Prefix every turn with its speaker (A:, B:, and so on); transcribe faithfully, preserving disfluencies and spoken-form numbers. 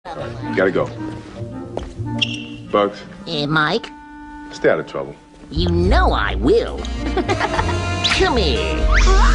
A: Gotta go. Bugs.
B: Eh, Mike?
A: Stay out of trouble.
B: You know I will. Come here.